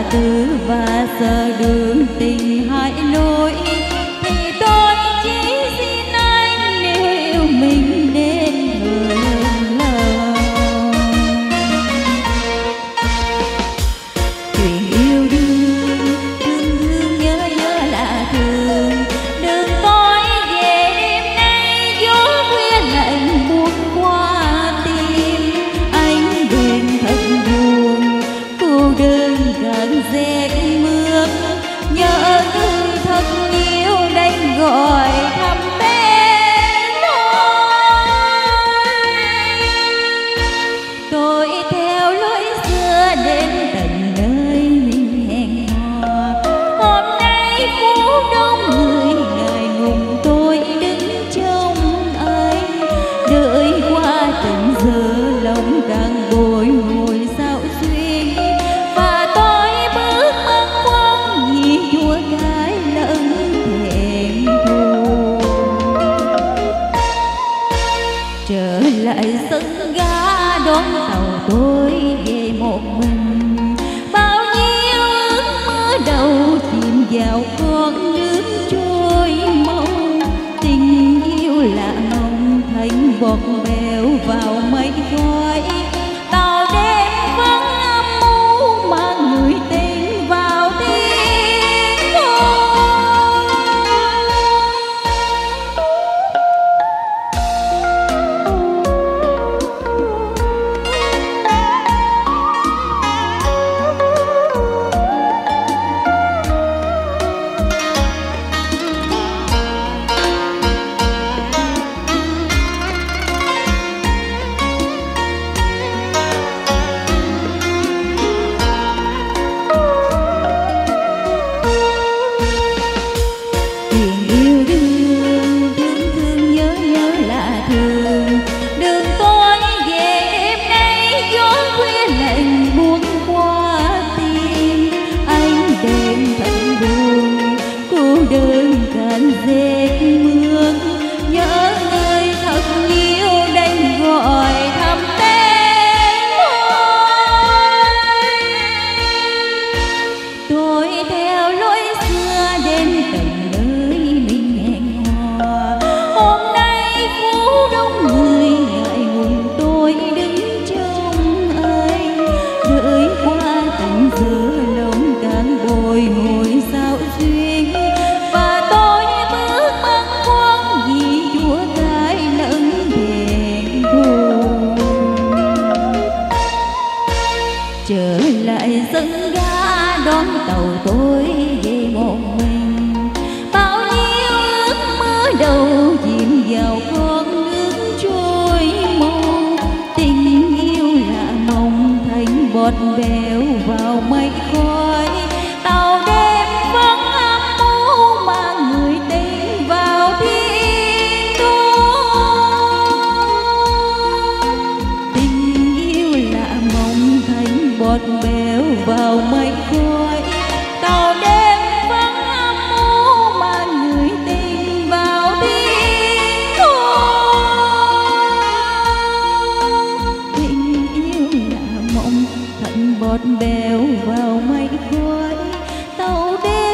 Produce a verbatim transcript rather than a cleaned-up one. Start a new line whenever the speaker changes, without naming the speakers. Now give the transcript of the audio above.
tư và giờ đường tình hai lối, thì tôi chỉ xin anh nếu yêu mình nên hờn lòng. Chuyện yêu đương thương thương nhớ nhớ là thương, đừng tối về đêm nay gió khuya lạnh buốt qua tim. Anh đêm thật buồn cô đơn gần rét mưa, nhớ thương thật nhiều đành gọi thăm tên tôi. Tôi theo lối xưa đến tận nơi mình hẹn hò, hôm nay phố đông người ngại ngùng tôi đứng trông anh. Đợi qua từng giờ lòng càng bồi hồi sao xuyên, và tôi bước băn khoăn vì chua gái lẫn thẹn thùng. Trở lại sân ga đón tàu tôi về một mình, bao nhiêu ước mơ đầu chìm vào con nước trôi mong. Tình yêu lạ mong thành bọt bèo vào mây khói, tàu đêm vẫn âm u mà người tình vào tiếng thôi. Đơn cạn rét mưa, nhớ người thật nhiều đành gọi thăm tên tôi. Tôi theo lối xưa đến tận nơi mình hẹn hò, hôm nay phố đông người ngại ngùng tôi đứng trông anh. Đợi qua từng giờ lòng càng bồi hồi sao duyên, và tôi bước băn khoăn vì chúa gái lẫn thẹn thùng. Trở lại sân ga đón tàu tôi về một mình, bao nhiêu ước mơ đầu chìm vào con nước trôi mong. Tình yêu lạ mong thành bọt bèo vào mây khói, tàu đêm vẫn âm u mà người tình vào thiên đô. Tình yêu lạ mong thành bọt bèo vào mây khói, tàu đêm vẫn âm u mà người tình vào thiên đô. Tình yêu lạ mong thành bọt bèo vào mây khói, tàu đêm